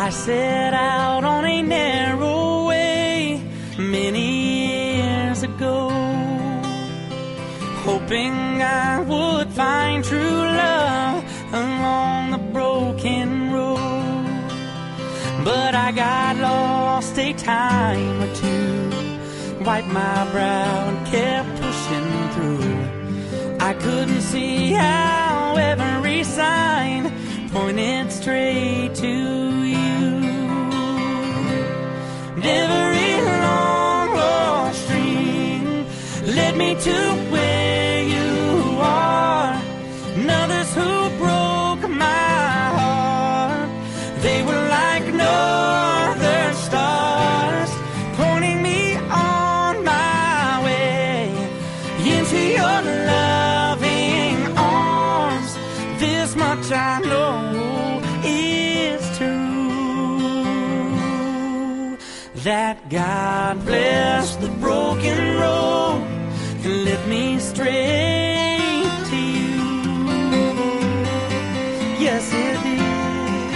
I set out on a narrow way many years ago, hoping I would find true love along the broken road. But I got lost a time or two, wiped my brow and kept pushing through. I couldn't see how every sign pointed straight to you. Every long lost stream led me to where you are, and others who broke my heart, they were like northern stars, pointing me on my way into your loving arms. This much I know is true, that God blessed the broken road and led me straight to you. Yes, it did.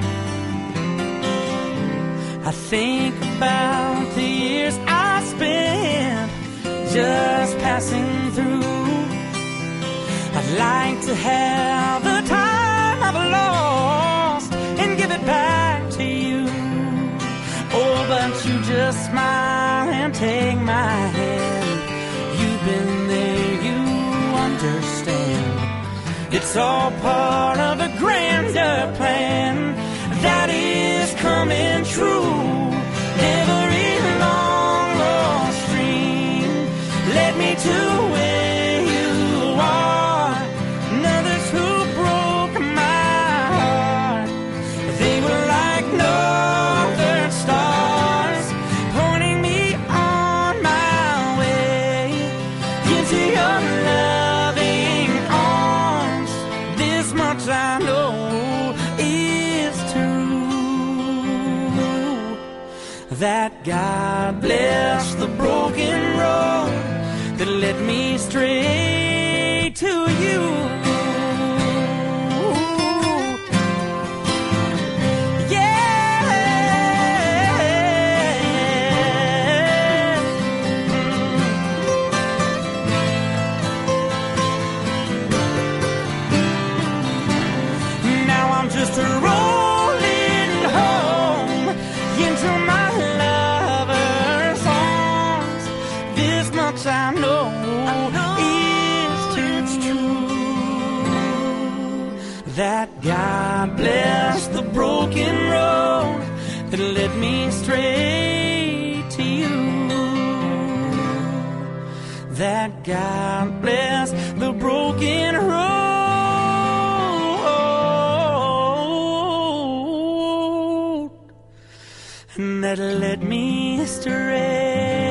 I think about the years I spent just passing through. I'd like to have the time I've lost and give it back to you. Oh, but you just smile and take my hand. You've been there, you understand. It's all part of a grander plan that is coming true. Every long lost dream led me to where you are, and others who broke my heart, they were like northern stars, pointing me on my way into your loving arms. This much I know is true, that God bless the broken road that led me straight to you. Just rolling home into my lover's arms. This much I know is true, that God bless the broken road that led me straight to you. That God bless the broken road that led me straight